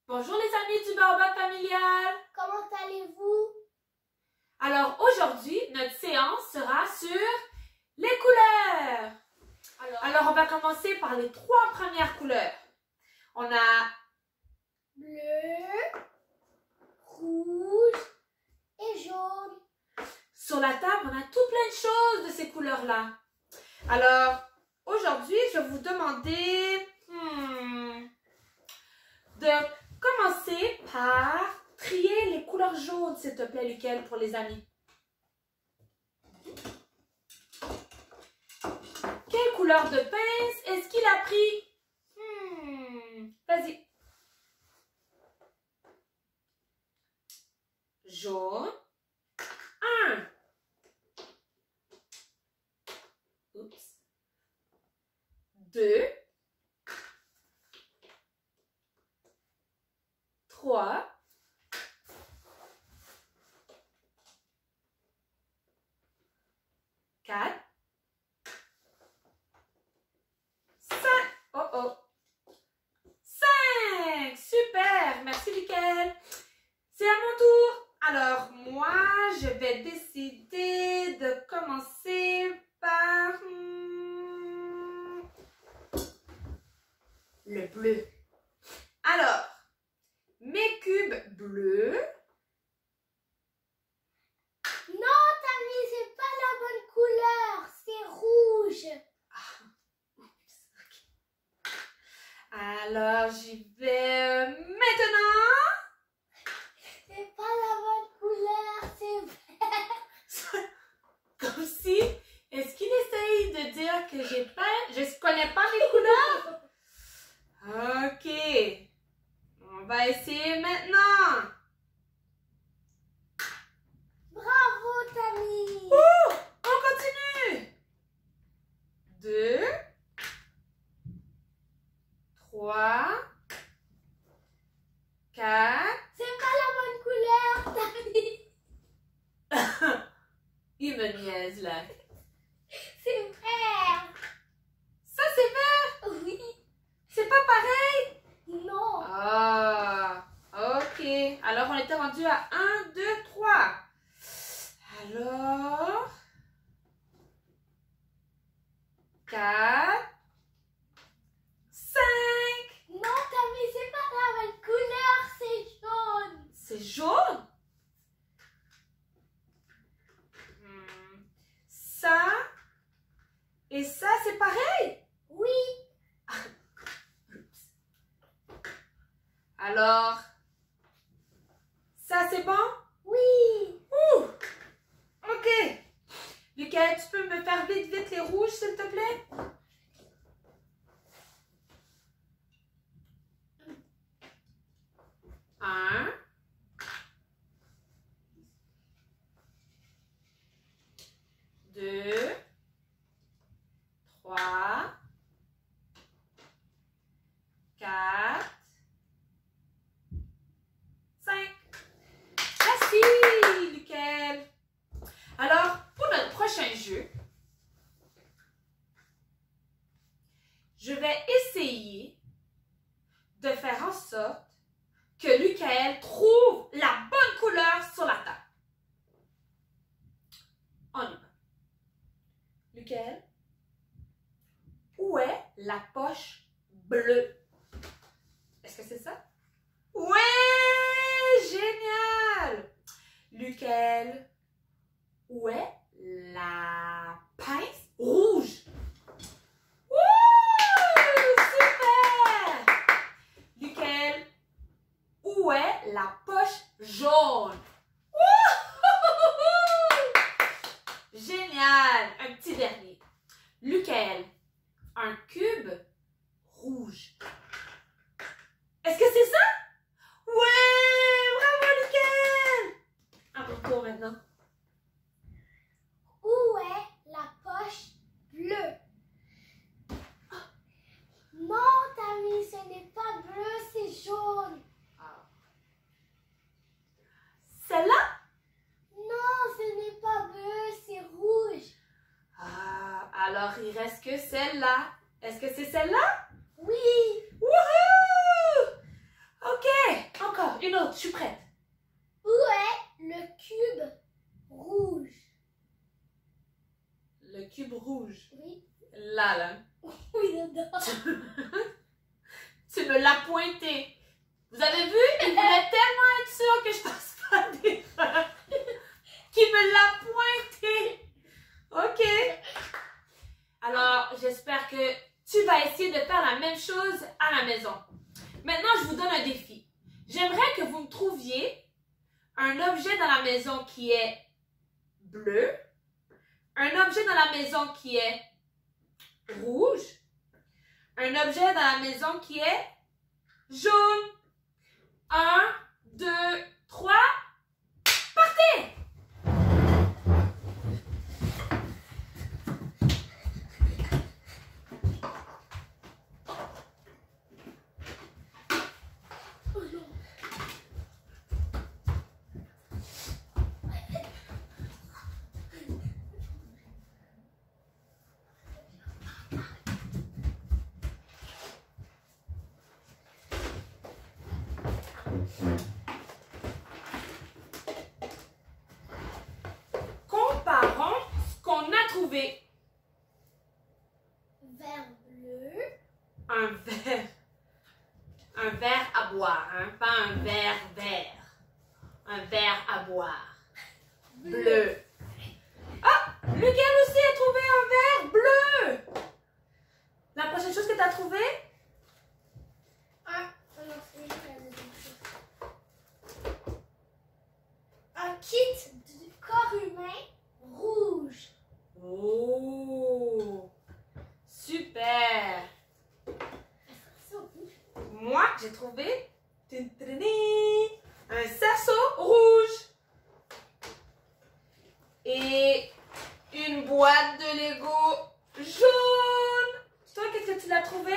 Bonjour les amis du Baobab familial! Comment allez-vous? Alors aujourd'hui, notre séance sera sur les couleurs. Alors on va commencer par les 3 premières couleurs. On a Bleu, rouge et jaune. sur la table, on a tout plein de choses de ces couleurs-là. Alors aujourd'hui, je vais vous demander de commencer par trier les couleurs jaunes, s'il te plaît, Luckel, pour les amis. Quelle couleur de pince est-ce qu'il a pris? Vas-y. Jaune. 1. Oups. 2. 3. 4. 5. Oh oh. 5. Super. Merci, Luckel. C'est à mon tour. Alors, moi, je vais décider de commencer par le bleu. Alors, mes cubes bleus. Non, Tammy, c'est pas la bonne couleur. C'est rouge. Alors, j'y vais maintenant. C'est pas la bonne couleur. C'est vert. Comme si, est-ce qu'il essaye de dire que je connais pas les couleurs? Ok. On va essayer maintenant. Bravo, Tammy. On continue. 2, 3, 4. C'est pas la bonne couleur, Tammy. Il me niaise là. C'est vert. Ça c'est vert. Oui. C'est pas pareil. Non. Ah, ok. Alors on était rendu à 1, 2, 3. Alors 4, 5. Non, Tammy, c'est pas la bonne couleur. C'est jaune. C'est jaune. Ça et ça, c'est pareil. Oui. Alors, ça, c'est bon? Oui. Ok. Lucas, tu peux me faire vite les rouges, s'il te plaît? Un. 2, 3, 4, 5. Merci, Luckel. Alors, pour notre prochain jeu, je vais essayer de faire en sorte que Luckel trouve la bonne couleur sur la table. On y va. Luckel, où est la poche bleue? Est-ce que c'est ça? Oui! Génial! Luckel, où est la pince rouge? Wouh! Super! Luckel, où est la poche jaune? Génial! Un petit dernier. Luckel, un cube rouge. Est-ce que c'est ça? Ouais! Bravo, Luckel! À mon tour maintenant. Où est la poche bleue? Non, Tammy, ce n'est pas bleu, c'est jaune. Celle-là? Non, ce n'est pas bleu, c'est rouge. Ah, alors il reste que celle-là. Est-ce que c'est celle-là? Oui. Wouhou! Ok! une autre, je suis prête. Où est le cube rouge? Le cube rouge. Oui. Là. Oui, dedans. Tu me l'as pointé. Vous avez vu? Il voulait tellement être sûr que je fasse pas d'erreur. Qu'il me l'a pointé. OK. Alors, j'espère que tu vas essayer de faire la même chose à la maison. Maintenant, je vous donne un défi. J'aimerais que vous me trouviez un objet dans la maison qui est bleu, un objet dans la maison qui est rouge, un objet dans la maison qui est jaune. 1, 2, 3, partez! Comparons ce qu'on a trouvé. Vert bleu. Un verre. Un verre à boire, hein? Pas un verre vert. Un verre à boire. Bleu. Ah! Lequel aussi a trouvé un verre bleu? La prochaine chose que tu as trouvée? Un kit du corps humain rouge. Oh! Super! Moi, j'ai trouvé un cerceau rouge et une boîte de Lego jaune. Toi, qu'est-ce que tu l'as trouvé?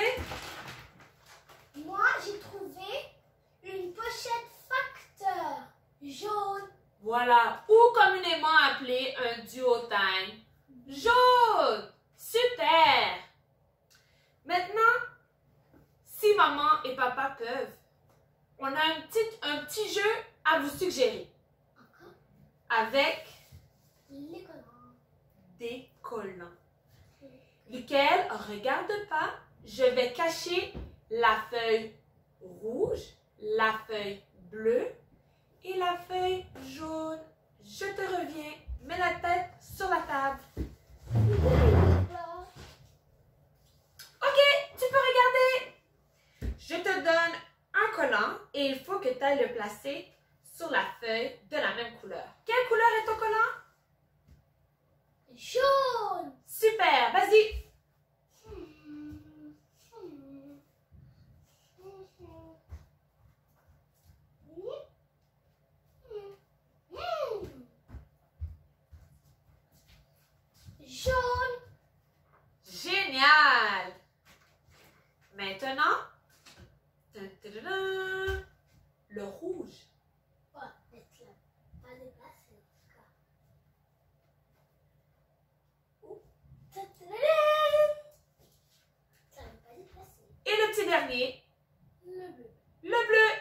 Moi, j'ai trouvé une pochette facteur jaune. Voilà, ou communément appelé un duotime jaune. Super! Maintenant, si maman et papa peuvent, on a un petit jeu à vous suggérer. Encore Avec les collants. des collants. Lequel, regarde pas, je vais cacher la feuille rouge, la feuille bleue et la feuille jaune. Je te reviens, mets la tête sur la table. Ok, tu peux regarder. Je te donne un collant et il faut que tu ailles le placer sur la feuille de la même couleur. Quelle couleur est ton collant? Jaune. Super, vas-y. Jaune. Génial. Maintenant, tadadadam, le rouge. Oh, laisse-la pas dépasser, en tout cas. Oh. Tadadadam. Ça va pas dépasser. Et le petit dernier, Le bleu. le bleu.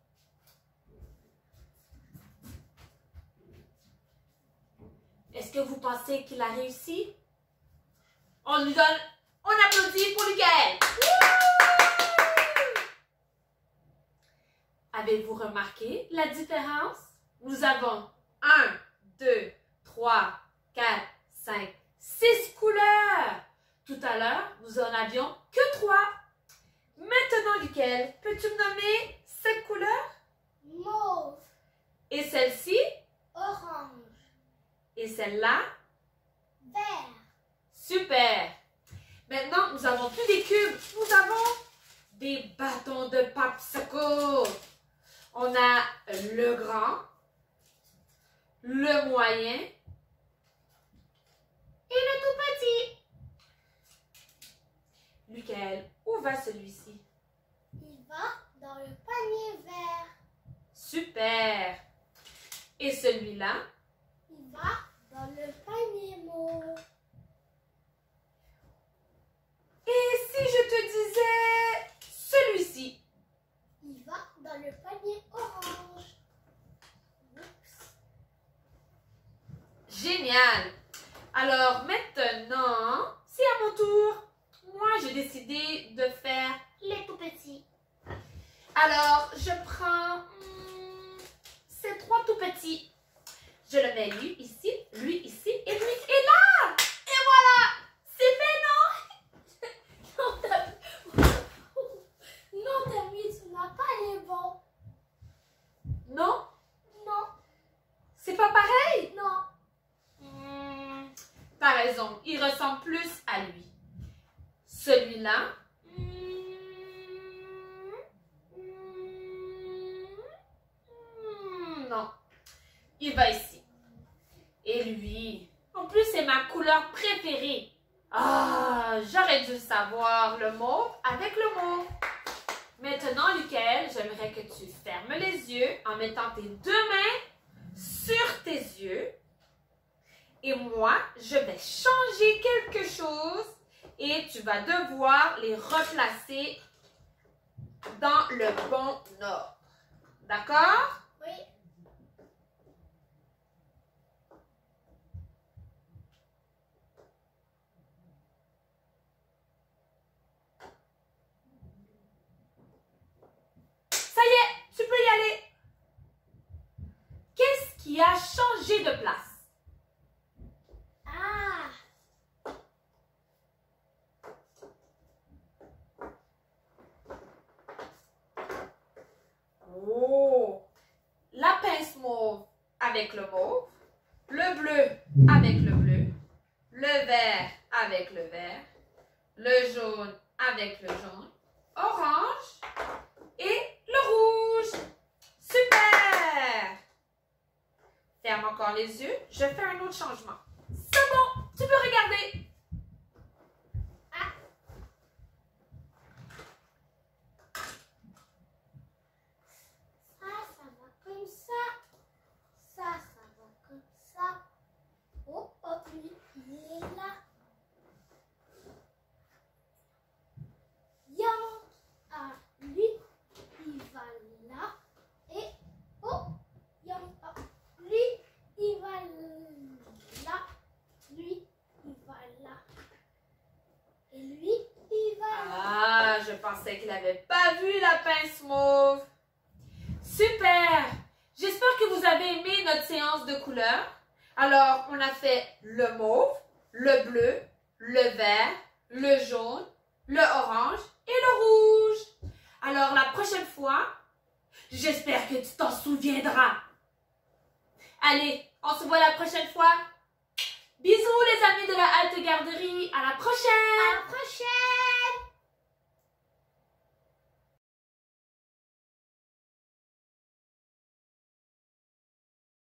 Est-ce que vous pensez qu'il a réussi? On lui donne, on applaudit pour Miguel. Avez-vous remarqué la différence? Nous avons 1, 2, 3, 4, 5, 6 couleurs. Tout à l'heure, nous en avions que 3. Maintenant, Miguel, peux-tu me nommer cette couleur? Mauve. Et celle-ci? Orange. Et celle-là? Vert. Super! Maintenant, nous avons plus des cubes, nous avons des bâtons de popsicle. On a le grand, le moyen et le tout petit. Lequel? Où va celui-ci? Il va dans le panier vert. Super! Et celui-là? Il va dans le panier mauve. Et si je te disais celui-ci? Il va dans le panier orange. Alors maintenant, c'est à mon tour. Moi, j'ai décidé de faire Les tout petits. Alors, je prends ces 3 tout petits. Je le mets lui ici et lui et là. Et voilà, c'est fait, non? Non, Tammy, tu n'as pas les bons. Non? Non, C'est pas pareil? non. T'as raison, il ressemble plus à lui. Celui-là, non. Il va ici. Et lui, en plus, c'est ma couleur préférée. Ah, j'aurais dû savoir le mauve avec le mauve. Maintenant, Lucael, j'aimerais que tu fermes les yeux en mettant tes 2 mains sur tes yeux. Et moi, je vais changer quelque chose et tu vas devoir les replacer dans le bon ordre. D'accord? Oui. Ça y est, tu peux y aller. Qu'est-ce qui a changé de place? Ah, Oh! La pince mauve avec le mauve, le bleu avec le bleu, le vert avec le vert, le jaune avec le jaune, orange et le rouge. Super! Ferme encore les yeux, je fais un autre changement. C'est bon, tu peux regarder. ça va comme ça. Ça va comme ça. Oh, oh, lui, il est là. Yang, ah, lui, il va là. Et, oh, Yang, ah, lui, il va là. Lui, il va là. Et lui, il va là. Ah, je pensais qu'il n'avait pas vu la pince mauve. Super! J'espère que vous avez aimé notre séance de couleurs. Alors, on a fait le mauve, le bleu, le vert, le jaune, le orange et le rouge. Alors, la prochaine fois, j'espère que tu t'en souviendras. Allez, on se voit la prochaine fois. Bisous les amis de la halte garderie. À la prochaine! À la prochaine!